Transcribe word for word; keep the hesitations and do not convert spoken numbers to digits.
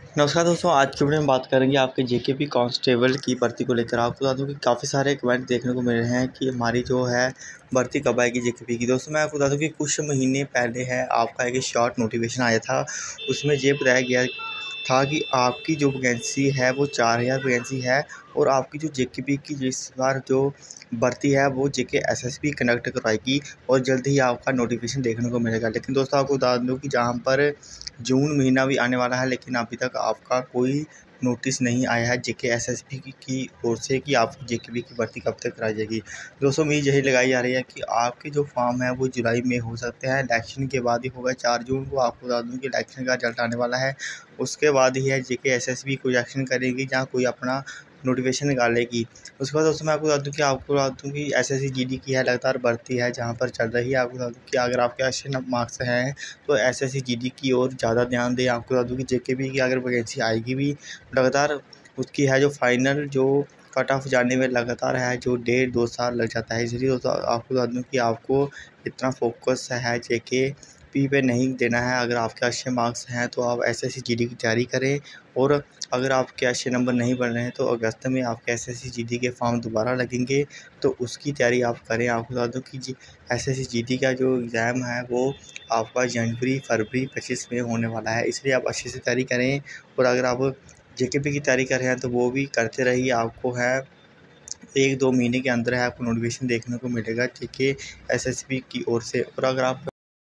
नमस्कार दोस्तों, आज की वीडियो में बात करेंगे आपके जेकेपी कांस्टेबल की भर्ती को लेकर। आपको बता दूं कि काफ़ी सारे कमेंट देखने को मिल रहे हैं कि हमारी जो है भर्ती कब आएगी जेकेपी की। दोस्तों मैं आपको बता दूं कि कुछ महीने पहले है आपका एक शॉर्ट नोटिफिकेशन आया था। उसमें ये बताया गया था कि आपकी जो वैकेंसी है वो चार हज़ार वैकेंसी है और आपकी जो जेकेपी की जिस बार जो भर्ती है वो जेके एसएसबी कंडक्ट करवाएगी और जल्द ही आपका नोटिफिकेशन देखने को मिलेगा। लेकिन दोस्तों आपको बता दूं कि जहां पर जून महीना भी आने वाला है लेकिन अभी तक आपका कोई नोटिस नहीं आया है जेके एसएसबी की, की ओर से कि आपकी जेकेबी की भर्ती कब तक कराई जाएगी। दोस्तों उम्मीद यही लगाई जा रही है कि आपके जो फॉर्म है वो जुलाई में हो सकते हैं, इलेक्शन के बाद ही होगा। चार जून को आपको बता दूं कि इलेक्शन का रिजल्ट आने वाला है, उसके बाद ही है जेके एसएसबी कोई एक्शन करेगी जहाँ कोई अपना नोटिफिकेशन निकालेगी। उसके बाद दोस्तों मैं आपको बता दूँ कि आपको बता दूँ कि S S C G D की है लगातार भर्ती है जहाँ पर चल रही है। आपको बता दूँ कि अगर आपके अच्छे मार्क्स हैं तो S S C G D की ओर ज़्यादा ध्यान दें। आपको बता दूँ कि जे के बी की अगर वैकेंसी आएगी भी लगातार उसकी है जो फाइनल जो कट ऑफ जाने में लगातार है जो डेढ़ दो साल लग जाता है। इसलिए दोस्तों आपको बता दूँ कि आपको इतना फोकस है जे के पी पे नहीं देना है। अगर आपके अच्छे मार्क्स हैं तो आप S S C G D की तैयारी करें और अगर आपके अच्छे नंबर नहीं बन रहे हैं तो अगस्त में आपके S S C G D के फॉर्म दोबारा लगेंगे तो उसकी तैयारी आप करें। आपको बता दूँ कि G S S C G D का जो एग्ज़ाम है वो आपका जनवरी फरवरी पच्चीस में होने वाला है, इसलिए आप अच्छे से तैयारी करें। और अगर आप जे के पी की तैयारी कर रहे हैं तो वो भी करते रहिए। आपको है एक दो महीने के अंदर है आपको नोटिफिकेशन देखने को मिलेगा जे के एस एस बी की ओर से। और अगर आप